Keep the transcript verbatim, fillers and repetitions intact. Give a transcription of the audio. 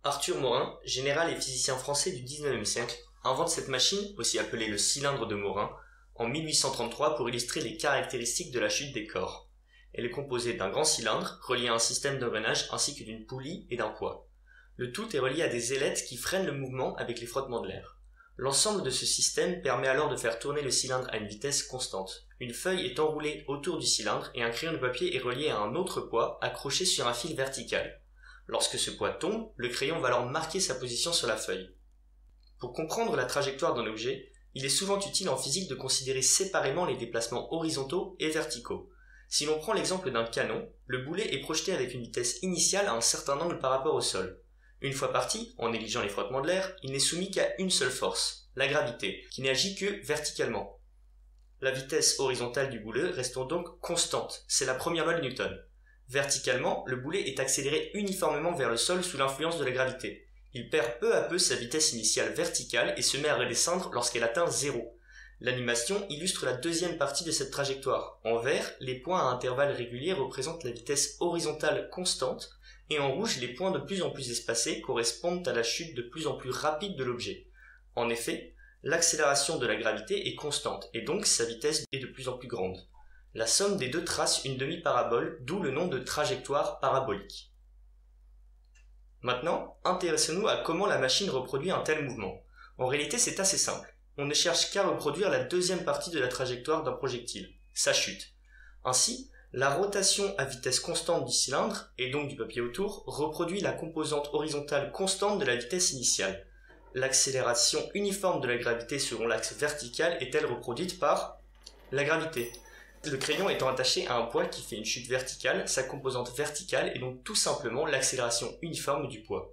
Arthur Morin, général et physicien français du dix-neuvième siècle, invente cette machine, aussi appelée le cylindre de Morin, en mille huit cent trente-trois pour illustrer les caractéristiques de la chute des corps. Elle est composée d'un grand cylindre, relié à un système d'engrenage ainsi que d'une poulie et d'un poids. Le tout est relié à des ailettes qui freinent le mouvement avec les frottements de l'air. L'ensemble de ce système permet alors de faire tourner le cylindre à une vitesse constante. Une feuille est enroulée autour du cylindre et un crayon de papier est relié à un autre poids accroché sur un fil vertical. Lorsque ce poids tombe, le crayon va alors marquer sa position sur la feuille. Pour comprendre la trajectoire d'un objet, il est souvent utile en physique de considérer séparément les déplacements horizontaux et verticaux. Si l'on prend l'exemple d'un canon, le boulet est projeté avec une vitesse initiale à un certain angle par rapport au sol. Une fois parti, en négligeant les frottements de l'air, il n'est soumis qu'à une seule force, la gravité, qui n'agit que verticalement. La vitesse horizontale du boulet reste donc constante, c'est la première loi de Newton. Verticalement, le boulet est accéléré uniformément vers le sol sous l'influence de la gravité. Il perd peu à peu sa vitesse initiale verticale et se met à redescendre lorsqu'elle atteint zéro. L'animation illustre la deuxième partie de cette trajectoire. En vert, les points à intervalles réguliers représentent la vitesse horizontale constante, et en rouge, les points de plus en plus espacés correspondent à la chute de plus en plus rapide de l'objet. En effet, l'accélération de la gravité est constante, et donc sa vitesse est de plus en plus grande. La somme des deux trace une demi-parabole, d'où le nom de trajectoire parabolique. Maintenant, intéressons-nous à comment la machine reproduit un tel mouvement. En réalité, c'est assez simple. On ne cherche qu'à reproduire la deuxième partie de la trajectoire d'un projectile, sa chute. Ainsi, la rotation à vitesse constante du cylindre, et donc du papier autour, reproduit la composante horizontale constante de la vitesse initiale. L'accélération uniforme de la gravité selon l'axe vertical est-elle reproduite par la gravité. Le crayon étant attaché à un poids qui fait une chute verticale, sa composante verticale est donc tout simplement l'accélération uniforme du poids.